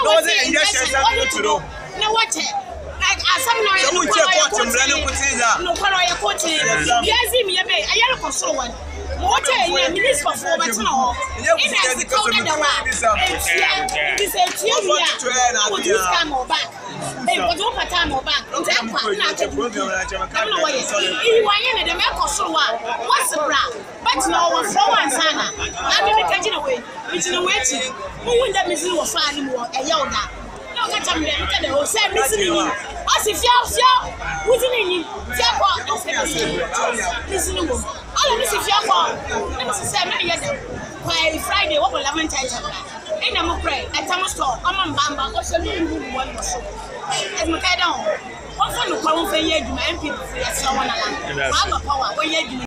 was it injection to do? No, what? Like, some no, no, yes, I am a so one. What a minister for my town. It has come in the way. It's a tear. This time or back. They was over time or back. I'm not a program. I'm not why you are in the Mercosur so one. What's the bra? But no one for one sana. I'm in the catching away. It's in the waiting. Who will that miss you or find more a yoga? No, catch them. Look at the whole same listening. I see you. Who's in you? Listen, all of this is your fault. Let me say, Friday, what will I mean? And I'm afraid at Thomas Store, I'm on Bamba, or something who won the show. And my head on. What for the power for you, my people, for your someone around. I'm a power when you